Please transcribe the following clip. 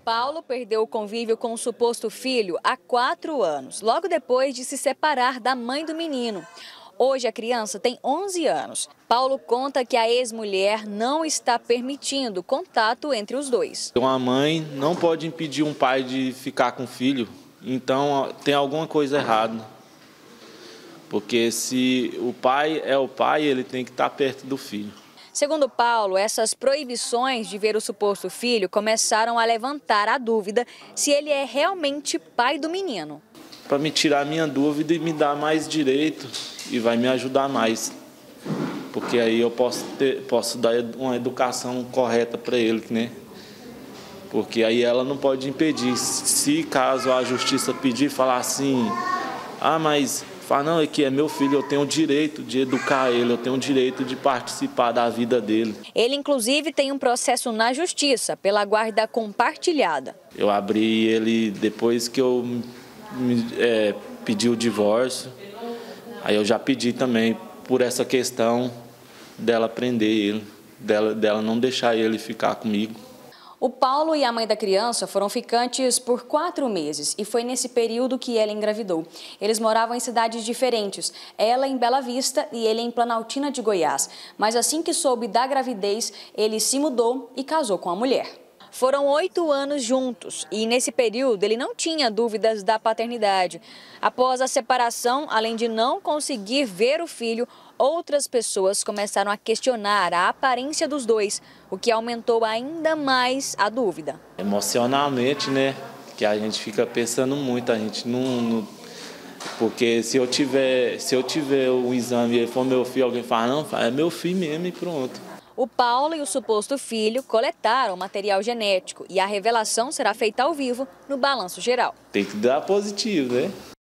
Paulo perdeu o convívio com o suposto filho há 4 anos, logo depois de se separar da mãe do menino. Hoje a criança tem 11 anos. Paulo conta que a ex-mulher não está permitindo contato entre os dois. Uma mãe não pode impedir um pai de ficar com o filho, então tem alguma coisa errada. Porque se o pai é o pai, ele tem que estar perto do filho. Segundo Paulo, essas proibições de ver o suposto filho começaram a levantar a dúvida se ele é realmente pai do menino. Para me tirar a minha dúvida e me dar mais direito e vai me ajudar mais. Porque aí eu posso dar uma educação correta para ele, né? Porque aí ela não pode impedir. Se caso a justiça pedir, falar assim, mas fala, não, é que é meu filho, eu tenho o direito de educar ele, eu tenho o direito de participar da vida dele. Ele, inclusive, tem um processo na justiça pela guarda compartilhada. Eu abri ele depois que eu pedi o divórcio, aí eu já pedi também por essa questão dela prender ele, dela não deixar ele ficar comigo. O Paulo e a mãe da criança foram ficantes por 4 meses e foi nesse período que ela engravidou. Eles moravam em cidades diferentes, ela em Bela Vista e ele em Planaltina de Goiás. Mas assim que soube da gravidez, ele se mudou e casou com a mulher. Foram 8 anos juntos e nesse período ele não tinha dúvidas da paternidade. Após a separação, além de não conseguir ver o filho, outras pessoas começaram a questionar a aparência dos dois, o que aumentou ainda mais a dúvida. Emocionalmente, né? Que a gente fica pensando muito, a gente não... Porque se eu tiver o exame e ele for meu filho, alguém fala, não, é meu filho mesmo e pronto. O Paulo e o suposto filho coletaram material genético e a revelação será feita ao vivo no Balanço Geral. Tem que dar positivo, né?